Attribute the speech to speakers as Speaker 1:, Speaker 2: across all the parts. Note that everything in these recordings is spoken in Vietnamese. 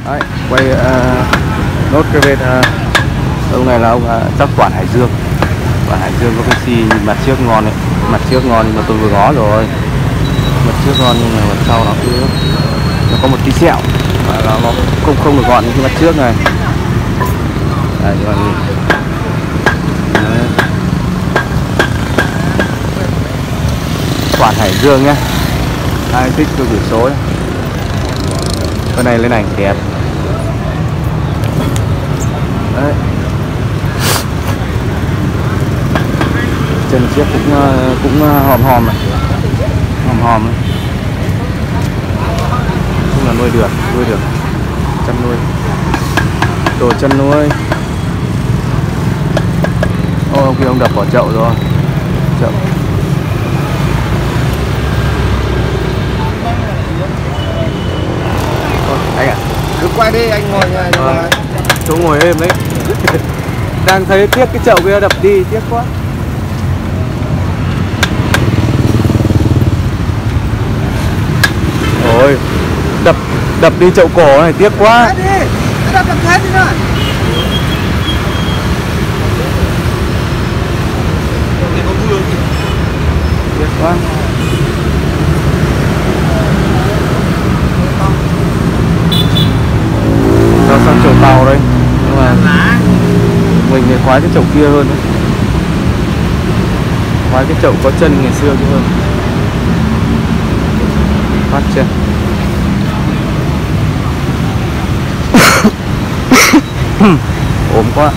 Speaker 1: Đấy, quay nốt cái bên ông này là ông chắc Toàn Hải Dương. Toàn Hải Dương có cái xi mặt trước ngon đấy, mặt trước ngon nhưng mà tôi vừa ngó rồi, mặt trước ngon nhưng mà mặt sau nó cứ nó có một tí sẹo và nó không được gọn như cái mặt trước này. Đây, các bạn nhìn. Đấy. Toàn Hải Dương nhé, ai thích tôi gửi số ấy. Cái này lên ảnh đẹp. Đấy. Chân chiếc cũng hòm hòm này, hòm này. Cũng là nuôi được, chăn nuôi, đồ chăn nuôi. Ô, ông kia ông đập vào chậu rồi, chậu. Anh à,
Speaker 2: cứ quay đi, anh ngồi này mà.
Speaker 1: Chỗ ngồi êm đấy. Đang thấy tiếc cái chậu kia đập đi, tiếc quá. Ôi, đập đi chậu cổ này tiếc quá.
Speaker 2: Đi, đập hết đi rồi.
Speaker 1: Tiếc quá. Cho sang chậu tàu đây. Nhưng mà mình thì khoái cái chậu kia hơn đấy. Khoái cái chậu có chân ngày xưa kia hơn. Phát chưa? Ốm quá.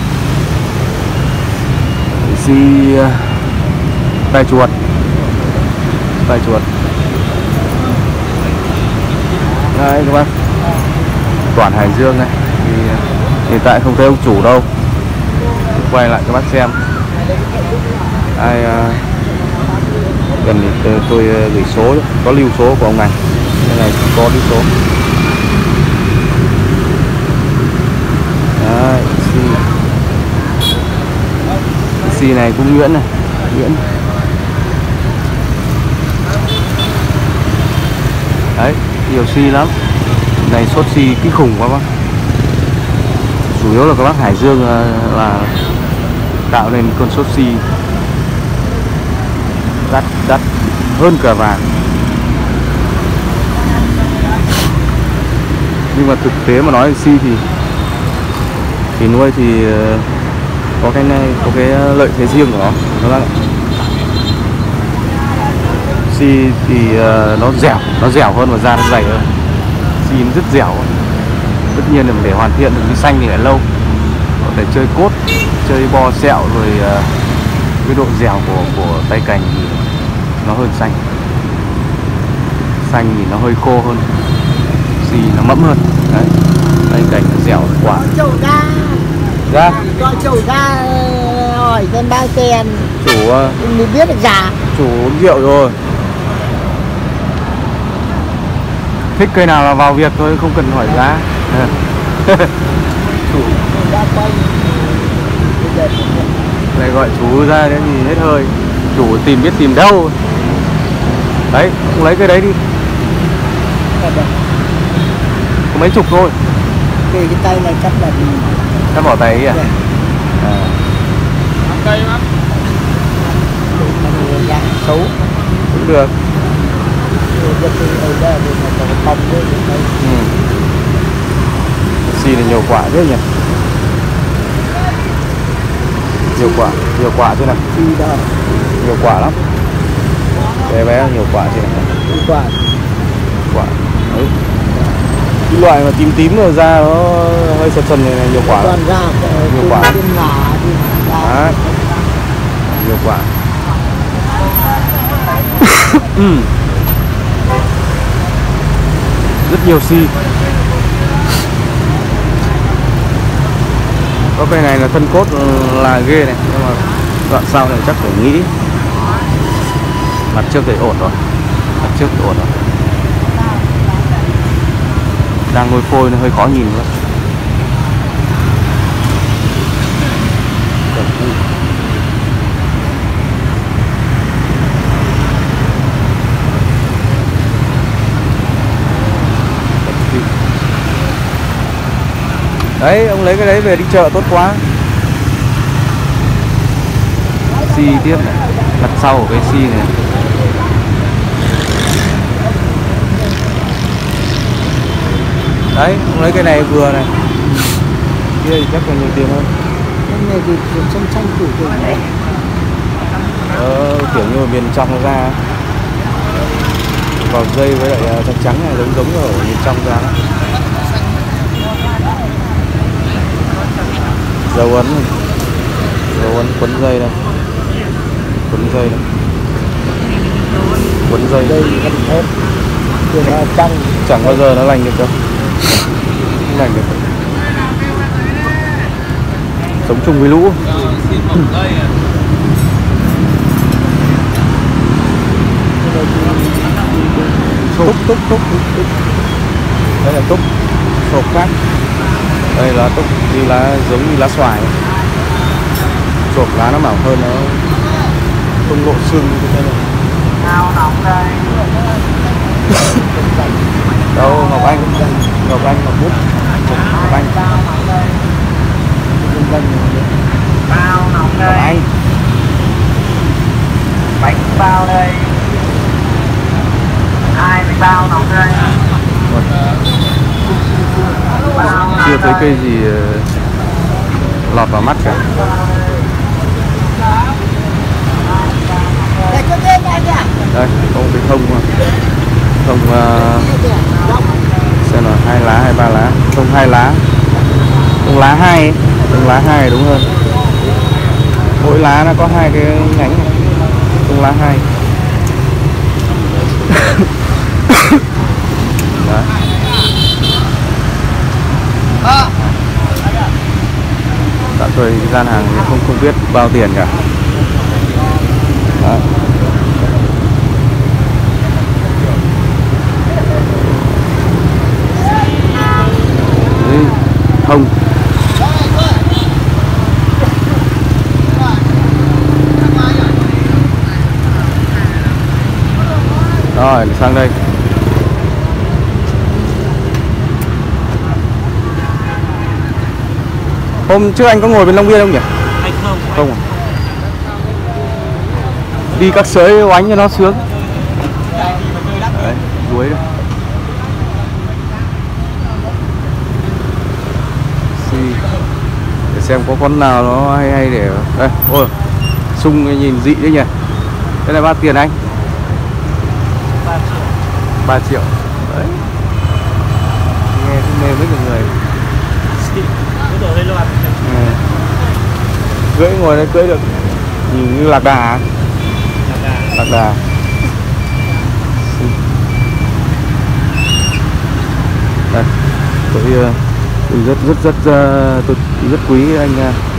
Speaker 1: Xi tai chuột. Đây các bác, Toàn Hải Dương này thì hiện tại không thấy ông chủ đâu. Quay lại các bác xem. Ai gần thì tôi gửi số, có lưu số của ông này. Cái này có lưu số. Đấy, xi này cũng nhuyễn này, nhuyễn. Đấy, nhiều xi lắm. Này sốt xi kinh khủng quá bác. Chủ yếu là các bác Hải Dương là tạo nên con sốt xi đắt hơn cả vàng. Nhưng mà thực tế mà nói xi thì nuôi thì có cái lợi thế riêng của nó các bác ạ. Xi thì nó dẻo hơn và da nó dày hơn. Xi nó rất dẻo. Tất nhiên là để hoàn thiện được cái xanh thì lại lâu. Để chơi cốt, chơi bo sẹo rồi cái độ dẻo của tay cành thì nó hơn xanh. Xanh thì nó hơi khô hơn, xi nó mẫm hơn. Đấy, tay cành nó dẻo quả.
Speaker 2: Chậu ra.
Speaker 1: Ra.
Speaker 2: Cho chậu ra hỏi xem bao tiền.
Speaker 1: Chủ
Speaker 2: mình biết được giá.
Speaker 1: Chủ uống rượu rồi. Thích cây nào là vào việc thôi, không cần hỏi giá. Chủ này gọi chú ra đấy thì hết hơi. Chủ biết tìm đâu. Đấy, cũng lấy cái đấy đi. Có mấy chục thôi.
Speaker 2: Cái tay này chắc là
Speaker 1: Cắt bỏ tay ấy à?
Speaker 2: Cây lắm. Xấu
Speaker 1: cũng được. Xi là nhiều quả thế nhỉ? Nhiều quả thế nào? Nhiều quả lắm. Bé nhiều quả thế nào? Quả. Đấy. Cái loại mà tím rồi ra nó hơi sần này nhiều quả lắm. Nhiều quả. Đấy. Nhiều quả. Rất nhiều xi. Có cây này là thân cốt là ghê này, nhưng mà đoạn sau này chắc phải nghĩ. Mặt trước thì ổn rồi. Đang nuôi phôi nó hơi khó nhìn nữa. Đấy, ông lấy cái đấy về đi chợ tốt quá. Xi tiếp này, mặt sau của cái xi này. Đấy, ông lấy cái này vừa này. Kia thì chắc là nhiều tiền hơn.
Speaker 2: Cái này thì xanh xanh củ củ này.
Speaker 1: Kiểu như ở miền trong nó ra vào dây với lại trắng trắng này giống ở miền trong ra đó. Dấu ấn quấn dây đây, quấn dây đây, quấn dây
Speaker 2: Đây vẫn thép. Tiền là
Speaker 1: chẳng bao giờ nó lành được đâu, không lành được. Sống chung với lũ. Túc. Đây là túc, sộp khác. Đây là túc, như lá giống như lá xoài. Sộp lá nó mỏng hơn, nó không lộ xương như thế này. Đâu Ngọc Anh, Ngọc Bút, Ngọc Anh. Ngọc Anh.
Speaker 2: Bánh bao đây. 20 bao nóng đây.
Speaker 1: Chưa thấy cây gì lọt vào mắt cả. Đây, có một cái thông xem là 2 lá hay 3 lá. Thông 2 lá. Thông lá 2, thông lá 2 đúng hơn. Mỗi lá nó có 2 cái nhánh này. Thông lá 2. Đấy. Tạm thời gian hàng không biết bao tiền cả. Đấy. Thông rồi sang đây. Hôm trước anh có ngồi bên Long Biên không nhỉ?
Speaker 3: Anh không.
Speaker 1: Không à? Đi các sới oánh cho nó sướng. Đấy, đuối đấy. Để xem có con nào nó hay để. Đây, ôi, sung nhìn dị đấy nhỉ. Cái này bao tiền anh? 3 triệu. Đấy. Nghe cũng mê với mọi người. Cưỡi ngồi đây cưỡi được nhìn như lạc đà. Lạc đà. Đây, tôi rất quý anh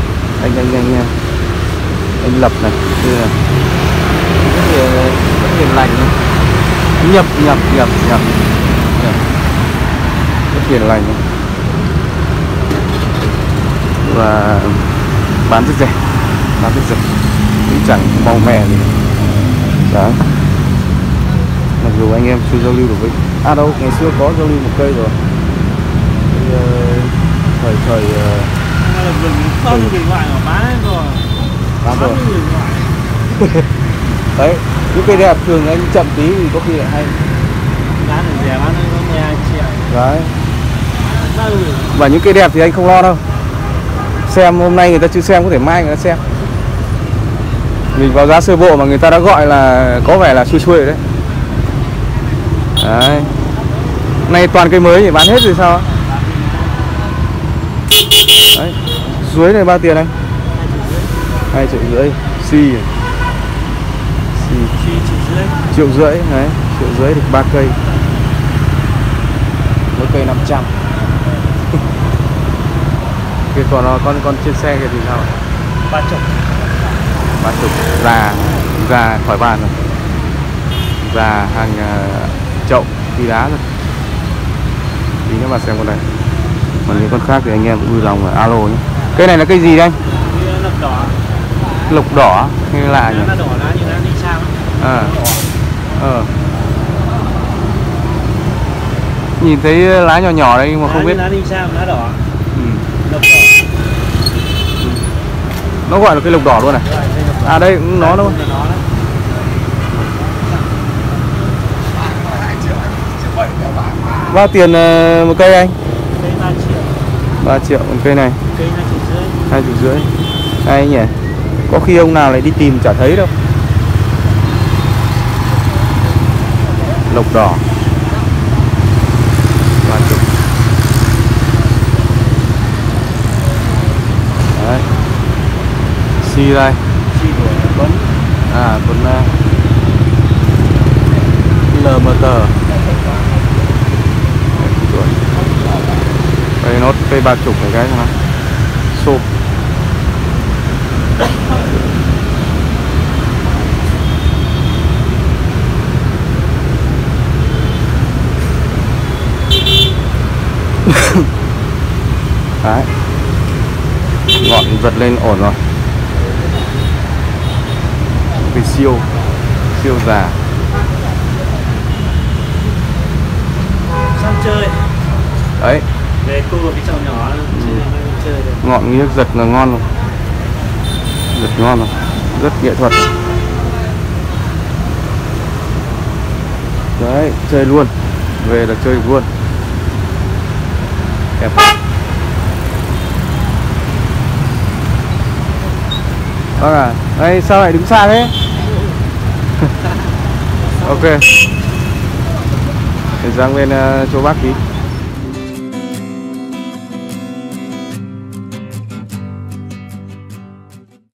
Speaker 1: Lập này, rất hiền lành, nhập rất hiền lành và bán rất rẻ, cũng chẳng màu mè gì đó. Mặc dù anh em chưa giao lưu được với đâu, ngày xưa có giao lưu một cây rồi. Thời
Speaker 3: không thì gọi là bán rồi.
Speaker 1: Đấy, những cây đẹp thường anh chậm tí thì có khi lại hay.
Speaker 3: Bán được rẻ, bán được 12 triệu.
Speaker 1: Đấy. Và những cây đẹp thì anh không lo đâu. Xem hôm nay người ta chưa xem, có thể mai người ta xem. Mình vào giá sơ bộ mà người ta đã gọi là có vẻ là xuôi rồi đấy. Đấy. Nay toàn cây mới thì bán hết rồi sao? Đấy. Dưới này bao tiền anh? 2,5 triệu. Xi. Triệu rưỡi đấy, 1,5 triệu được 3 cây. Mỗi cây 500. Cái con trên xe cái gì sao ạ?
Speaker 3: 30.
Speaker 1: 30. Già khỏi bàn rồi. Già hàng chậu đi đá rồi. Tí nữa mà xem con này. Còn những con khác thì anh em cũng vui lòng là alo nhé. Cây này là cây gì đây anh?
Speaker 3: Lộc đỏ.
Speaker 1: Lộc đỏ hay lạ nhỉ?
Speaker 3: Lá đỏ lá như lá đi sao?
Speaker 1: Nhìn thấy lá nhỏ nhỏ đây nhưng mà không biết.
Speaker 3: Lá đi sao lá đỏ. lộc đỏ.
Speaker 1: Nó gọi là cây lộc đỏ luôn này. À đây cũng nó luôn.
Speaker 3: Nó đấy.
Speaker 1: Bao tiền một cây anh?
Speaker 3: Cây 3 triệu.
Speaker 1: 3 triệu một cây này.
Speaker 3: Cây 2 triệu rưỡi.
Speaker 1: 2 triệu rưỡi. Hay nhỉ. Có khi ông nào lại đi tìm chả thấy đâu. Lộc đỏ 30. Đấy. Xi đây.
Speaker 3: Xi của Tuấn.
Speaker 1: À con LMT. Đây nốt cây 30 này cái cho nó xôm. Đấy. Ngọn giật lên ổn rồi. Cây siêu già.
Speaker 3: Sang chơi.
Speaker 1: Đấy.
Speaker 3: Về cô ở cái chậu nhỏ chơi được.
Speaker 1: Ngọn nghiếc giật là ngon rồi. Giật ngon rồi. Rất nghệ thuật. Đấy, chơi luôn. Về là chơi luôn. Đẹp. Vâng à, đây sao lại đứng xa thế? Ok. Để sang bên chỗ bác tí.